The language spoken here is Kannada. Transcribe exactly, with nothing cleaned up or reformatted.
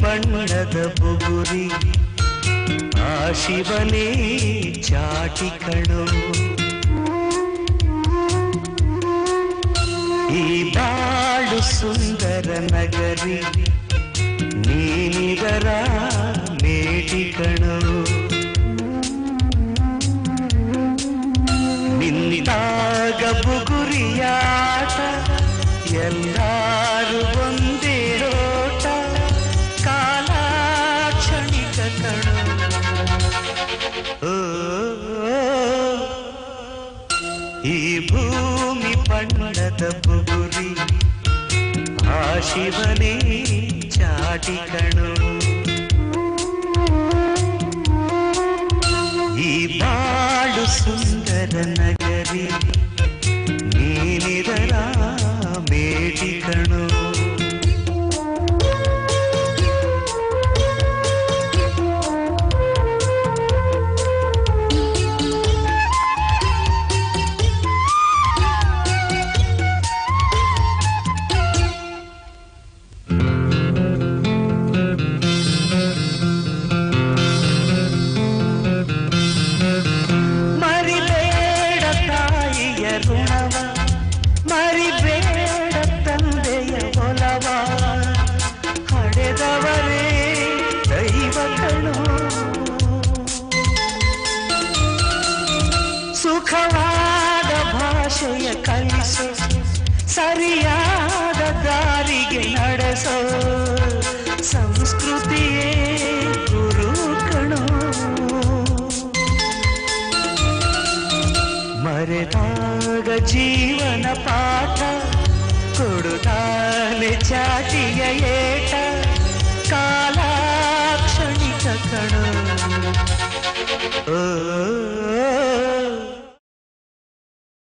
ಬಣ್ಣದ ಬುಗುರಿ ಆ ಶಿವನೇ ಚಾಟಿ ಕಣೋ. ಈ ಬಾಳು ಸುಂದರ ನಗರಿ ನೀನಿದರ ಮೇಟಿ ಕಣೋ. ನಿಂತಾಗ ಬುಗುರಿಯಾಟ ಎಲ್ಲಾರು ಒಂದೇ ಓಟ ಕಾಲ ಕ್ಷಣಿಕ ಕಣೋ. ಈ ಭೂಮಿ ಬಣ್ಣದ ಬುಗುರಿ ಆ ಶಿವನೇ ಚಾಟಿ ಕಣೋ. ಈ ಬಾಳು ಸುಂದರ ನಗರಿ ನೀನಿದರ ಮೇಟಿ ಕಣೋ. ಮರಿಬೇಡ ತಂದೆಯ ಒಲವ ಹಡೆದವರೇ ದೈವಗಳು. ಸುಖವಾದ ಭಾಷೆಯ ಕಲಿಸೋ ಸರಿಯಾದ ದಾರಿಗೆ ನಡೆಸೋ ಸಂಸ್ಕೃತಿಯೇ ಗುರು ಕಣೋ. ಮರೆತಾಗ ಜೀವನ ಪಾಠ ಕೊಡುತ್ತಾನೆ ಚಾಟಿಯ ಏಟ ಕಾಲ ಕ್ಷಣಿಕ ಕಣೋ. ಓ